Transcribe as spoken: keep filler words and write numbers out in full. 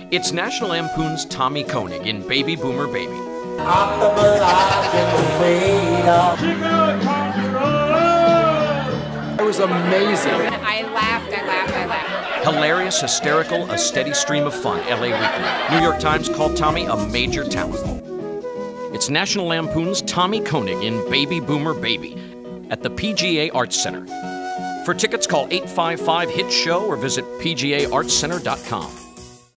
It's National Lampoon's Tommy Koenig in Baby Boomer Baby. It was amazing. I laughed, I laughed, I laughed. Hilarious, hysterical, a steady stream of fun. L A Weekly. New York Times called Tommy a major talent. It's National Lampoon's Tommy Koenig in Baby Boomer Baby at the P G A Arts Center. For tickets, call eight five five, H I T SHOW or visit P G A arts center dot com.